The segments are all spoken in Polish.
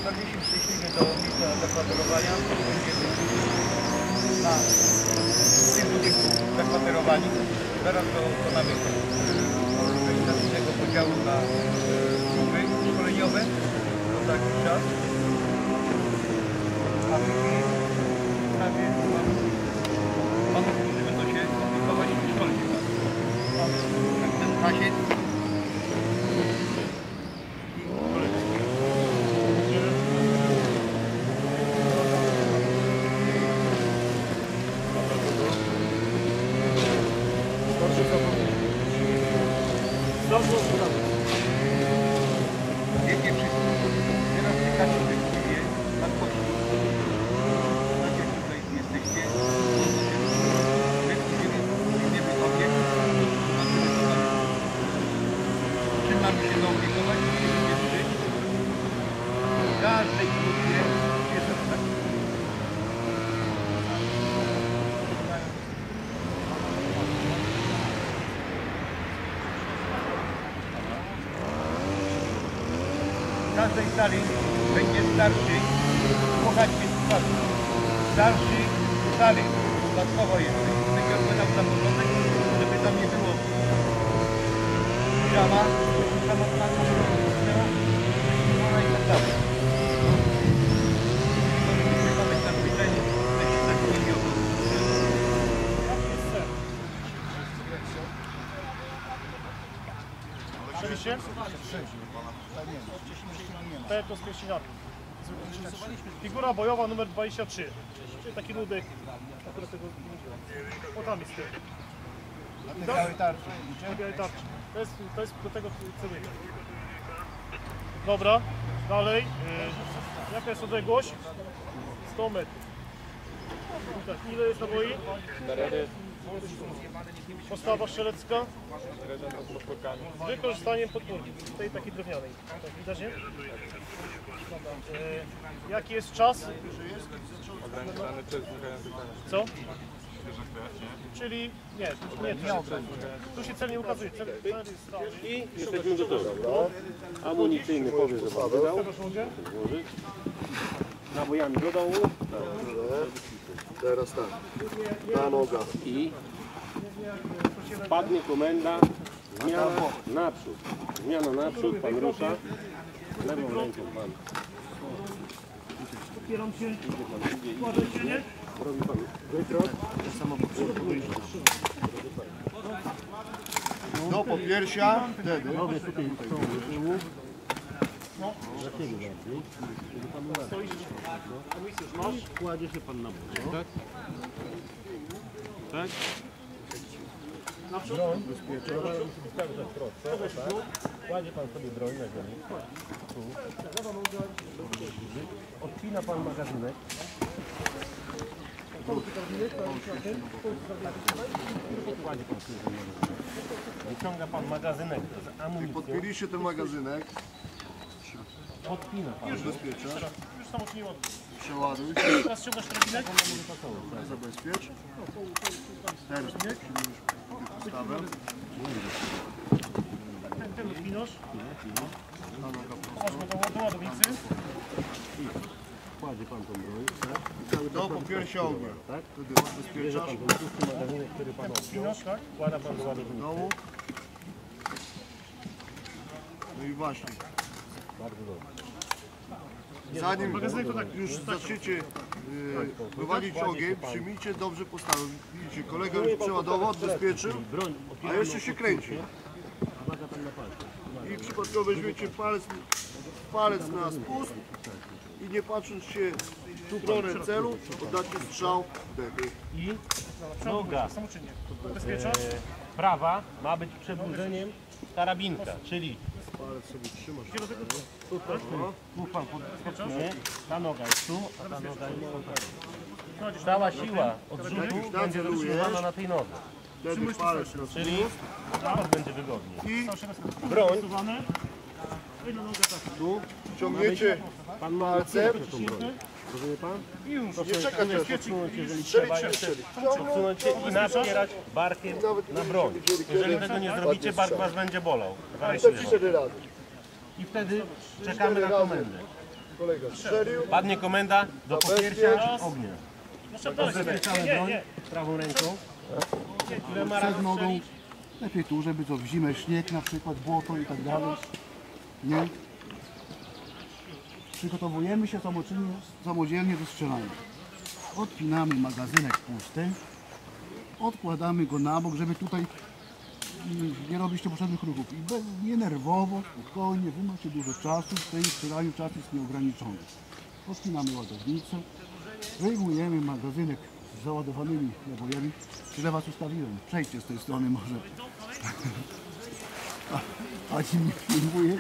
dotarliśmy szczęśliwie do miejsca zakwaterowania. Będziemy na tym budynku zakwaterowani. Zaraz dokonamy organizacyjnego podziału na grupy szkoleniowe za jakiś czas. A później prawie panów, którzy będą się opiekować i szkolić. W tym czasie wielkie wszystko. Teraz czekacie w tej chwili na kości. Znacie, tutaj jesteście. Wiemy sobie, czym mamy się zaopiekować, w każdej grupie jest tak. W każdej sali będzie starszy, słuchajcie, starszy sali, dodatkowo jest. Będzie odpowiadał za porządek, żeby tam nie było piżama, samotna, i tak dalej. Mamy tam pytanie, tak nie było. Oczywiście? To z pierścieniami. Figura bojowa numer 23. Czyli taki ludek. Akurat tego nie widziałem. O tam jest tył. Na białej tarczy. Na białej tarczy. To jest do tego celujemy. Dobra, dalej. Jaka jest odległość? 100 metrów. Tak, ile jest naboi? 4. Postawa strzelecka? Z wykorzystaniem podpórki, tej takiej drewnianej. Tak, widać, nie? Jaki jest czas? Ograniczony czas znikający. Co? Czyli nie, tu się cel nie ukazuje. Cel jest tam. I jesteśmy gotowi. Amunicyjny powie, że wam wydał. Złożyć. Nabojami do dołu. Teraz tak. Ta noga. I padnie komenda. Zmiana naprzód. Zmiana naprzód. Pan rusza. Lewą ręką pan. Opieram się. Kładę się, nie? Robi pan wykrok. Do popiersia. Wtedy. Nogę tutaj z tyłu. Zaczęli bardziej. Żeby pan uważał. Kładzie się pan na bok. Tak? Tak? Broń bezpieczeństwa musi być cały czas prosto. Kładzie pan sobie broń na ziemi. Tu. Odpina pan magazynek. Kładzie pan sobie magazynek. Wyciąga pan magazynek z amunicją. Podpięliście ten magazynek. Odpina pan. Już bezpiecza. Już samo nie ładnie. Przeładuj. Teraz ściągasz drabinek. Zabezpiecz. Teraz postawę. Ten odpinasz. Ta noga Masz go do ładownicy. Kładzie pan tą broń. do popiersia ognia. Tak? Wtedy Bierze zabezpieczasz. pan ten pusty magazynek, który pan odpiął. Odpinasz, tak? Kłada pan do ładownika. Dołu. No i właśnie. Bardzo dobrze. Zanim Magazynek to tak już zaczniecie prowadzić ogień, przyjmijcie dobrze postawę. Widzicie, kolega już przeładował, odbezpieczył, Broń a jeszcze się kręci. Uwaga pan na palce. I przypadkowo weźmiecie palec na spust i nie patrząc się w stronę celu, oddacie strzał wtedy. I noga Samoczynnie. Bezpieczasz. prawa ma być przedłużeniem karabinka, czyli Palec sobie trzymasz. tu pan podskakuje, ta noga jest tu, a ta noga jest tu. Cała siła odrzutu będzie zatrzymana na tej nodze, Wtedy palec na czyli dla was będzie wygodniej. i Broń tu, ciągniecie pan ma palcem. tą broń. Rozumie pan? I już. Nie czekać aż Odsunąć, jeżeli strzelić trzeba, się jeszcze strzelić. odsunąć się i napierać barkiem na broń. Jeżeli tego nie zrobicie, bark was będzie bolał. To 4 razy. I wtedy czekamy na komendę. Kolega strzelił. Padnie komenda do popiersia ognia. Zabezpieczamy Nie, broń nie. prawą ręką. Ile ma Przed nogą. Lepiej tu, żeby to w zimę śnieg na przykład, błoto i tak dalej. Nie? Przygotowujemy się samodzielnie do strzelania. Odpinamy magazynek pusty. Odkładamy go na bok, żeby tutaj nie robić potrzebnych ruchów. I nie nerwowo, spokojnie, wy macie dużo czasu, w tym strzelaniu czas jest nieograniczony. Odpinamy ładownicę, wyjmujemy magazynek z załadowanymi nabojami. Źle was ustawiłem, przejdźcie z tej strony może. A ci mnie filmuje.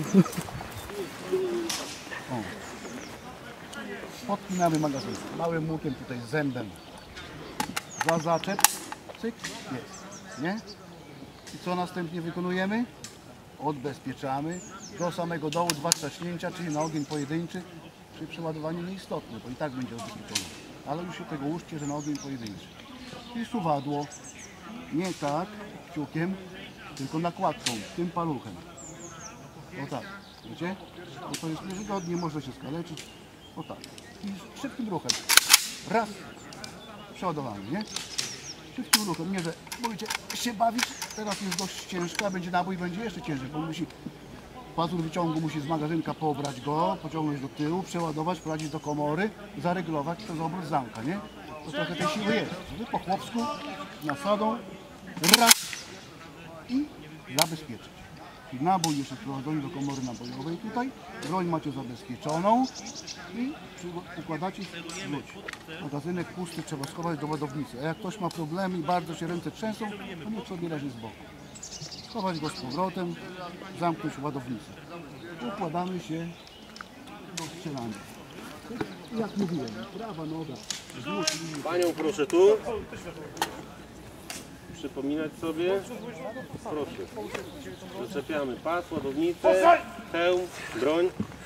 O. Podpinamy magazyn małym łukiem tutaj zębem za zaczep, cyk, jest, nie? I co następnie wykonujemy? Odbezpieczamy do samego dołu 2 trzaśnięcia, czyli na ogień pojedynczy, przy przeładowaniu nieistotne, bo i tak będzie odbezpieczone. Ale już się tego uczcie, że na ogień pojedynczy. I suwadło, nie tak kciukiem, tylko nakładką, tym paluchem. O tak, wiecie? Bo to jest niewygodnie, może się skaleczyć. O tak. I szybkim ruchem. Raz. Przeładowany, nie? Szybkim ruchem. Nie, że będziecie się bawić. Teraz jest dość ciężka, będzie nabój, będzie jeszcze ciężej, bo musi pazur wyciągu musi z magazynka pobrać go, pociągnąć do tyłu, przeładować, prowadzić do komory, zareglować przez obrót zamka, nie? To trochę tej siły jest. Wy po chłopsku, nasadą, raz i zabezpieczyć. I nabój jeszcze wprowadzony do komory nabojowej tutaj, broń macie zabezpieczoną i układacie wróć. Magazynek pusty trzeba schować do ładownicy, a jak ktoś ma problemy i bardzo się ręce trzęsą, to niech sobie leży z boku. Schować go z powrotem, zamknąć ładownicę. Układamy się do strzelania. Jak mówiłem, prawa noga, Panią proszę tu. Przypominać sobie. Proszę. Zaczepiamy pas, ładownicę, hełm, broń.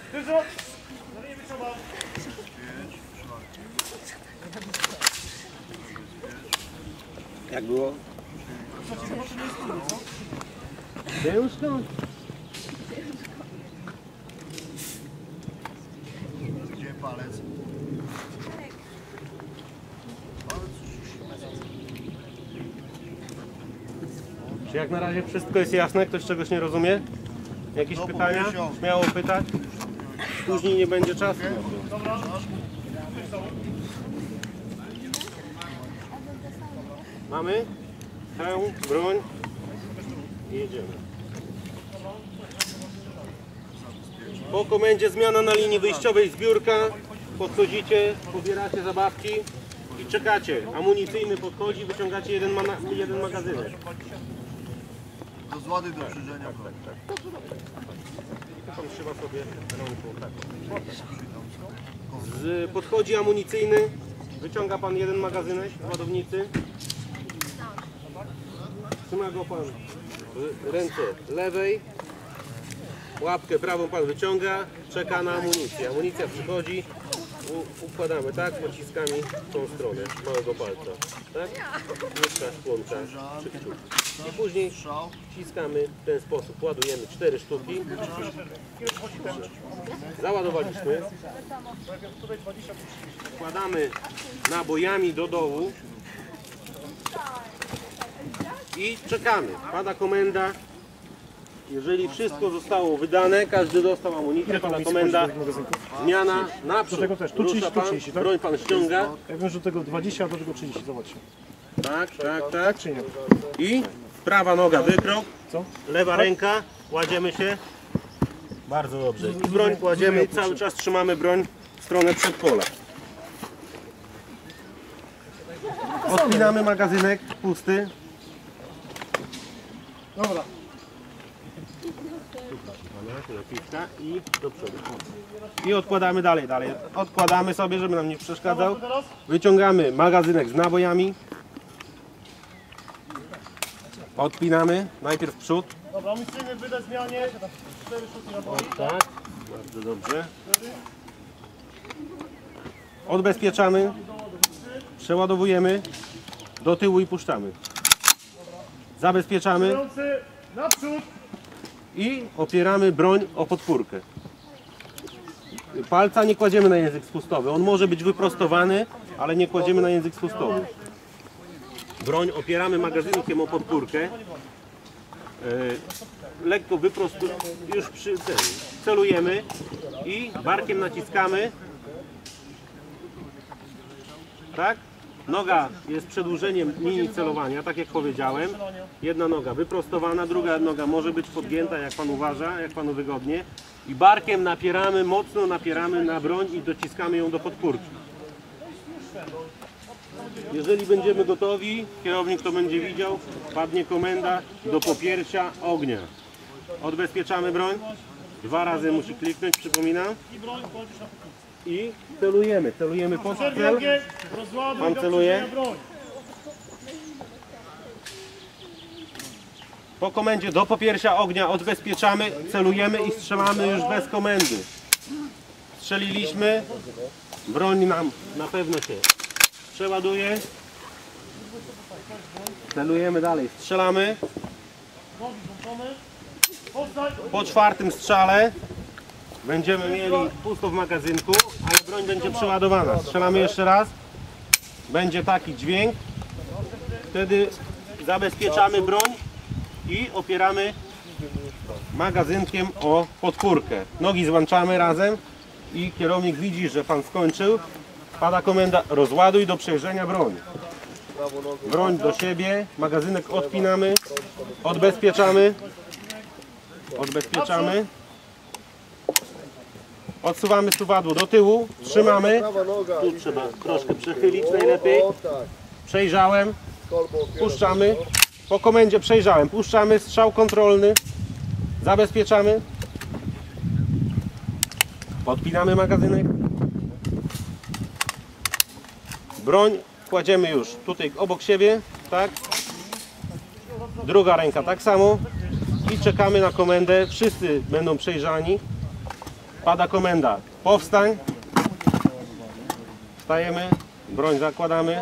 Jak było? Ciężko? Gdzie palec? Czy jak na razie wszystko jest jasne? Ktoś czegoś nie rozumie? Jakieś pytania? Śmiało pytać. Później nie będzie czasu. Mamy? Hełm, broń i jedziemy. Po komendzie zmiana na linii wyjściowej, zbiórka. Podchodzicie, pobieracie zabawki i czekacie. Amunicyjny podchodzi, wyciągacie jeden magazynek. Do złady do krzyżenia. Pan trzyma sobie rąką. Tak. Podchodzi amunicyjny, wyciąga pan jeden magazynek z ładownicy. Trzyma go pan w ręce lewej, łapkę prawą pan wyciąga, czeka na amunicję. Amunicja przychodzi, układamy tak, pociskami w tą stronę małego palca. Tak? Łyżka, szkłonka, czy kciuk. I później wciskamy w ten sposób. Ładujemy 4 sztuki. Załadowaliśmy. Wkładamy nabojami do dołu. I czekamy. Pada komenda. Jeżeli wszystko zostało wydane, każdy dostał amunicję, pada komenda, zmiana, naprzód. tego też. Tu Rusza 30, tu pan, 30, tak? broń pan ściąga. Ja wiem, że do tego 20, a do tego 30, zobaczcie. Tak. Czy nie? I prawa noga wykrok, Co? lewa ręka, kładziemy się. Bardzo dobrze. I broń kładziemy i cały czas trzymamy broń w stronę przedpola. Odpinamy magazynek pusty. Dobra. Napiwka i do przodu. I odkładamy dalej. Odkładamy sobie, żeby nam nie przeszkadzał. Wyciągamy magazynek z nabojami. Odpinamy. Najpierw w przód. Dobra, amunicyjny wyda zmianie. 4 sztuki naboi. Tak. Bardzo dobrze. Odbezpieczamy. Przeładowujemy. Do tyłu i puszczamy. Zabezpieczamy. Ręce naprzód. I opieramy broń o podpórkę. Palca nie kładziemy na język spustowy. On może być wyprostowany, ale nie kładziemy na język spustowy. Broń opieramy magazynkiem o podpórkę. Lekko wyprostujemy, już przy tym celujemy i barkiem naciskamy. Tak? Noga jest przedłużeniem linii celowania, tak jak powiedziałem. Jedna noga wyprostowana, druga noga może być podgięta, jak Pan uważa, jak Panu wygodnie. I barkiem napieramy, mocno napieramy na broń i dociskamy ją do podpórki. Jeżeli będziemy gotowi, kierownik to będzie widział, padnie komenda do popiercia ognia. Odbezpieczamy broń. 2 razy musi kliknąć, przypominam. I celujemy pod cel. Pan celuje. Po komendzie do popiercia ognia odbezpieczamy, celujemy i strzelamy już bez komendy. Strzeliliśmy, broń nam na pewno się przeładuje. Celujemy dalej, strzelamy. Po 4. strzale będziemy mieli pusto w magazynku, ale broń będzie przeładowana. Strzelamy jeszcze raz. Będzie taki dźwięk. Wtedy zabezpieczamy broń i opieramy magazynkiem o podpórkę. Nogi złączamy razem i kierownik widzi, że Pan skończył. Pada komenda rozładuj do przejrzenia broni. Broń do siebie, magazynek odpinamy, odbezpieczamy. Odsuwamy suwadło do tyłu, trzymamy. Tu trzeba troszkę przechylić najlepiej. Przejrzałem, puszczamy. Po komendzie przejrzałem, puszczamy, strzał kontrolny. Zabezpieczamy. Podpinamy magazynek. Broń kładziemy już tutaj obok siebie, tak? Druga ręka tak samo. I czekamy na komendę. Wszyscy będą przejrzani. Pada komenda. Powstań. Wstajemy. Broń zakładamy.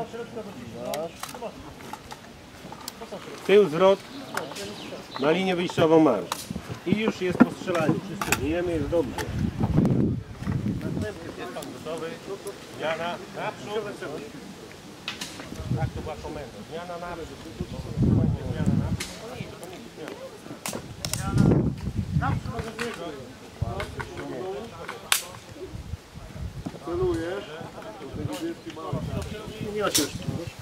Tył, zwrot. Na linię wyjściową marsz. I już jest po strzelaniu. Wszyscy żyjemy, jest dobrze. Następny jest Pan gotowy. Zmiana naprzód. Tak, to była komenda. Zmiana naprzód. Zmiana naprzód. Celujesz. Nie ma się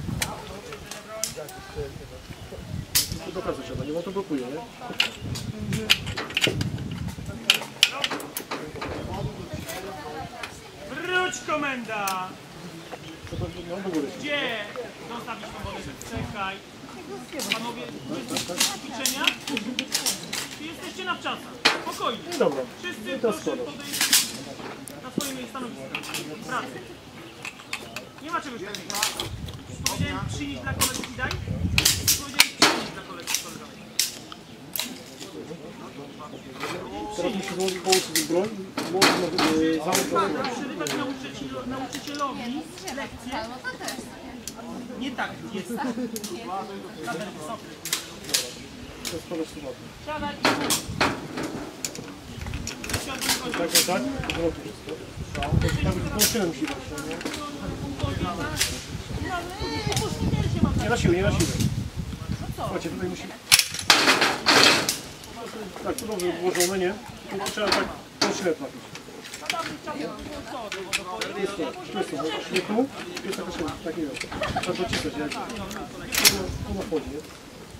do pracy trzeba, nie ma to blokuje, nie? Wróć komenda! Gdzie? Zostawić wodę, czekaj. Panowie, ćwiczenia? Czy jesteście na wczasach? Spokojnie. Dobra. Wszyscy proszę podejść na swoje stanowiska. Pracy. Nie ma czegoś takiego. Powiedziałem przynieść dla kolegi i daj? Powiedziałem przynieść dla kolegi i koleżanek. Teraz muszę połączyć broń. Przerywać nauczycielowi lekcję. Nie tak jest. Kader wysoki. Siadaj. Tak. Połączyłem musi być. Nie na siłę. Słuchajcie, tutaj musi... Tak, to dobrze włożone, nie? Tu trzeba tak połączyłem trafić. Jest to, nie tu, jest taka siła, takiego. Trzeba docisnąć, jak tu na wchodzi, nie?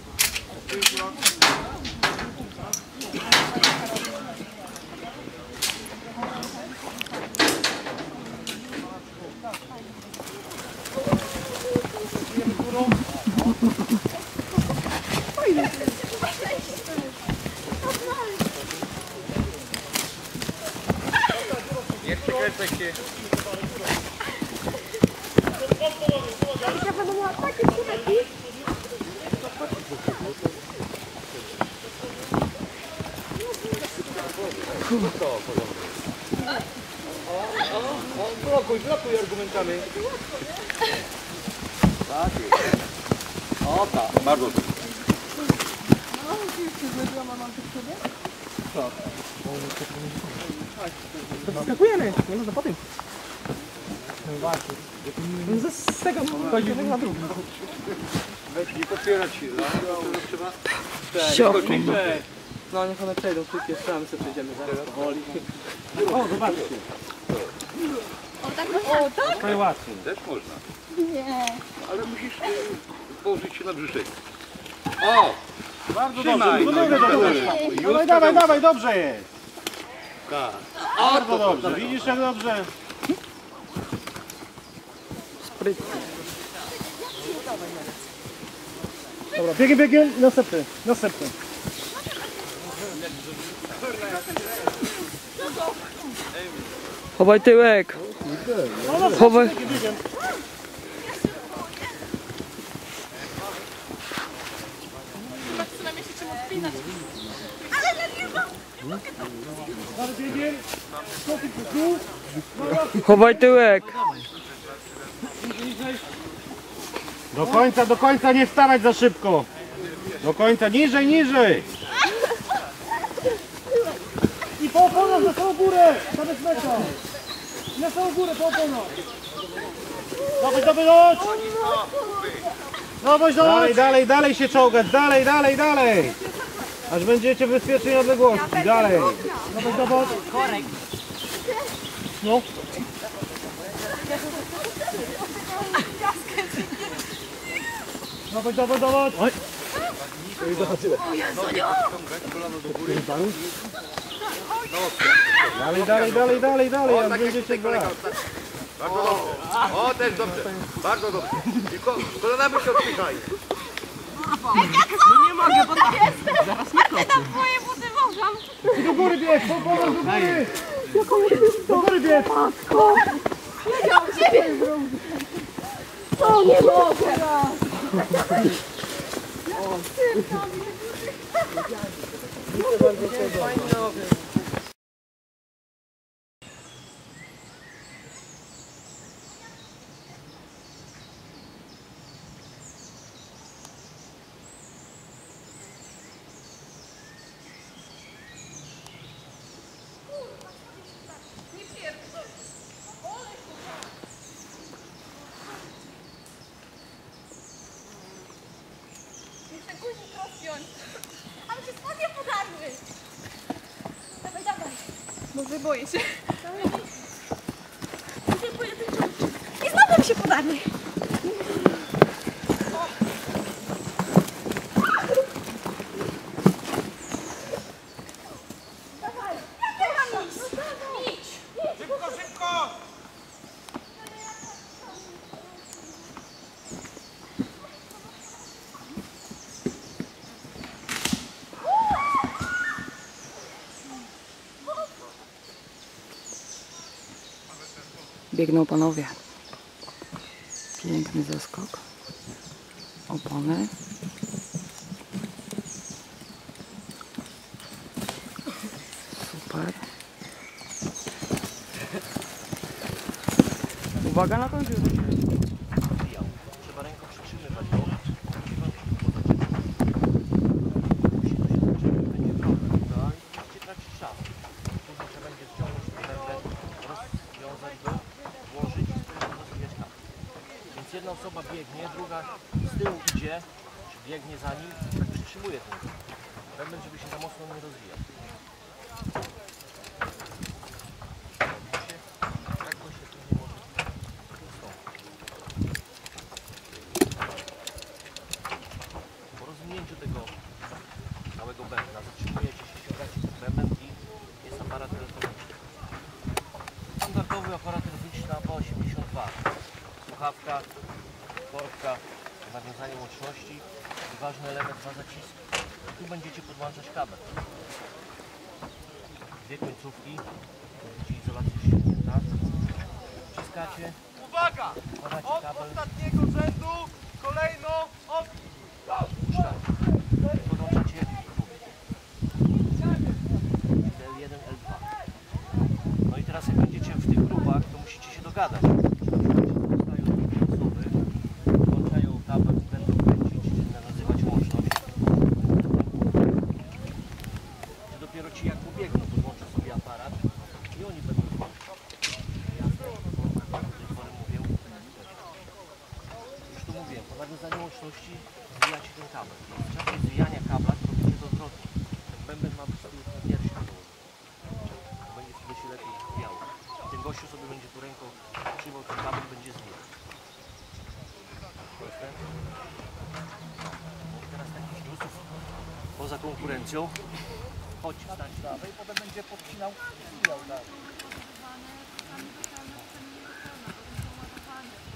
Nie przykręcaj się. Blokuj argumentami. Tak. O tak, bardzo. Skakujemy, no to potem. Z tego chodzi na drugą. Nie podpierać się, no. Trzeba... No niech one przejdą, szybkie strzelamy sobie przejdziemy zaraz powoli. O, zobaczcie. Najłatwiej. Też można. Nie. Ale musisz położyć się na brzuszek. O! Bardzo Trzymaj. dobrze, no, dobrze. Dawaj, dawaj, dobrze jest. Tak. Bardzo dobrze, widzisz jak dobrze? Dobra, biegiem, następny. Chowaj tyłek. Chowaj. Chowaj tyłek. Do końca nie wstawać za szybko. Do końca, niżej. I po oponach na samą górę, zamiast mecza. Na samą górę, po oponach. Dawaj. Dalej się czołgać, dalej. Aż będziecie w bezpiecznej odległości, dalej. Dawaj. No. Dawaj. Oj. Dalej, aż będziecie brać. Bardzo dobrze. O, też dobrze. Bardzo dobrze. Tylko kolanami się odpychaj. Nie mogę, bo tak jestem. Ja tam twoje buty włożam. Do góry bieg, do góry bieg. Matko. Ja od ciebie to nie mogę. Ale się spodnie podarły. Dawaj. Może boję się. I znowu mi się podarły. Dawaj. Idź. Szybko. Biegną panowie. Piękny zeskok. Opony. Super. Uwaga na końcu. Trzeba ręką przytrzymywać go. Będzie tracić czas. Później trzeba będzie ściągnąć pętlę, rozwiązać go, włożyć i rozwijać kapę. Więc jedna osoba biegnie, druga z tyłu idzie, czy biegnie za nim i tak przytrzymuje ten bęben, żeby się za mocno nie rozwijał. Tak to się tu nie może po rozwinięciu tego całego bębna zatrzymujecie się, ściągacie ten bęben i jest aparat elektroniczny. Standardowy aparat elektroniczny AP82. Słuchawka, korbka, nawiązanie łączności i ważny element, 2 zaciski. Tu będziecie podłączać kabel. 2 końcówki, będziecie izolacja ściągnięta. Wciskacie. Uwaga! Wkładacie kabel. Ostatniego rzędu kolejno od... Puszczacie. Podłączacie L1, L2. No i teraz jak będziecie w tych grupach, to musicie się dogadać. Zostają dwie osoby, włączają kabel i będą kręcić, nazywać łączność. Do dopiero ci jak pobiegną, podłączą sobie aparat i oni będą walczyć. Jasne? Bo do tej pory mówię, już tu mówiłem, po nawiązaniu łączności zwijacie ten kabel. W czasie zwijania kabla to robicie to odwrotnie. Ten bęben ma być na piersi dołożony. Będzie wtedy się lepiej zwijało. Ten gościu sobie będzie tu ręką trzymał ten kabel, będzie zwijał. Teraz takich newsów poza konkurencją. Chodź, stań prawej, potem będzie podcinał i zwijał dalej.